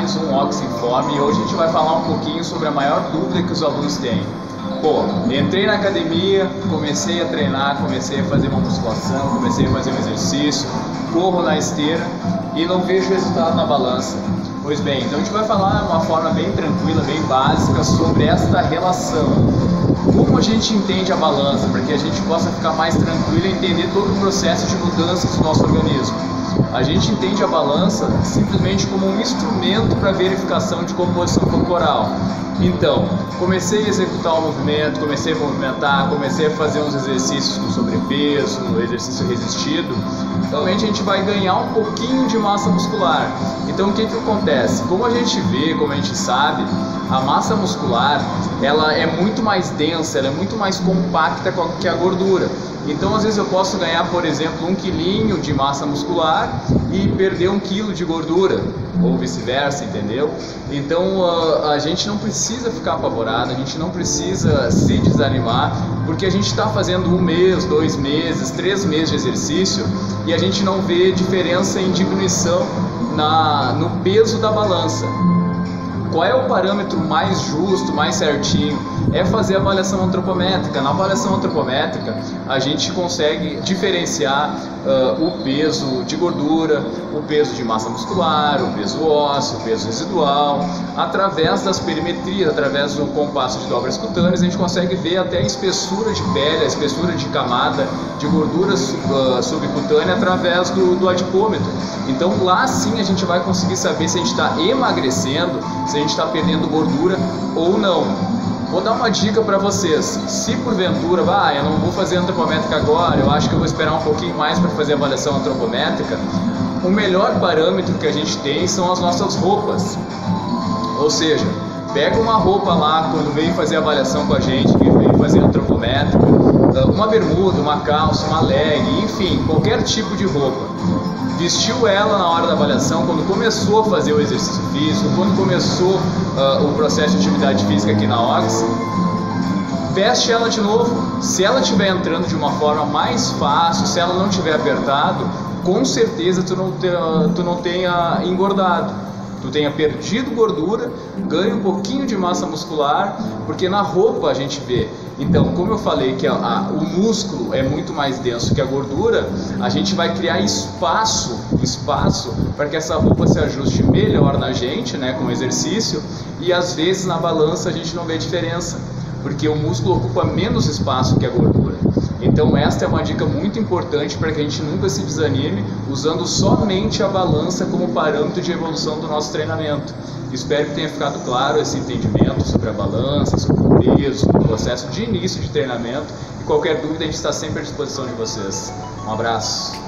mais um Oxinform e hoje a gente vai falar um pouquinho sobre a maior dúvida que os alunos têm. Pô, entrei na academia, comecei a treinar, comecei a fazer uma musculação, comecei a fazer um exercício, corro na esteira e não vejo resultado na balança. Pois bem, então a gente vai falar de uma forma bem tranquila, bem básica sobre esta relação. Como a gente entende a balança, para que a gente possa ficar mais tranquilo e entender todo o processo de mudanças do nosso organismo. A gente entende a balança simplesmente como um instrumento para verificação de composição corporal. Então, comecei a executar o movimento, comecei a movimentar, comecei a fazer uns exercícios com sobrepeso, exercício resistido. Realmente a gente vai ganhar um pouquinho de massa muscular. Então o que acontece? Como a gente vê, como a gente sabe, a massa muscular ela é muito mais densa, ela é muito mais compacta que a gordura. Então às vezes eu posso ganhar, por exemplo, 1 quilinho de massa muscular e perder 1 quilo de gordura, ou vice-versa, entendeu? Então a gente não precisa ficar apavorado, a gente não precisa se desanimar, porque a gente está fazendo 1 mês, 2 meses, 3 meses de exercício e a gente não vê diferença em diminuição no peso da balança. Qual é o parâmetro mais justo, mais certinho? É fazer a avaliação antropométrica. Na avaliação antropométrica, a gente consegue diferenciar o peso de gordura, o peso de massa muscular, o peso ósseo, o peso residual. Através das perimetrias, através do compasso de dobras cutâneas, a gente consegue ver até a espessura de pele, a espessura de camada de gordura subcutânea através do adipômetro. Então lá sim a gente vai conseguir saber se a gente está emagrecendo, se a gente está perdendo gordura ou não. Vou dar uma dica para vocês: se porventura, eu não vou fazer antropométrica agora, eu acho que eu vou esperar um pouquinho mais para fazer a avaliação antropométrica, o melhor parâmetro que a gente tem são as nossas roupas. Ou seja, pega uma roupa lá quando vem fazer a avaliação com a gente, que vem fazer antropométrica, uma bermuda, uma calça, uma leg, enfim, qualquer tipo de roupa. Vestiu ela na hora da avaliação, quando começou a fazer o exercício físico, quando começou o processo de atividade física aqui na Ox, veste ela de novo. Se ela estiver entrando de uma forma mais fácil, se ela não estiver apertado, com certeza tu não tenha engordado. Tu tenha perdido gordura, ganha um pouquinho de massa muscular, porque na roupa a gente vê. Então, como eu falei que o músculo é muito mais denso que a gordura, a gente vai criar espaço para que essa roupa se ajuste melhor na gente, né, com o exercício, e às vezes na balança a gente não vê diferença, porque o músculo ocupa menos espaço que a gordura. Então esta é uma dica muito importante para que a gente nunca se desanime, usando somente a balança como parâmetro de evolução do nosso treinamento. Espero que tenha ficado claro esse entendimento sobre a balança, sobre o peso, sobre o processo de início de treinamento, e qualquer dúvida a gente está sempre à disposição de vocês. Um abraço!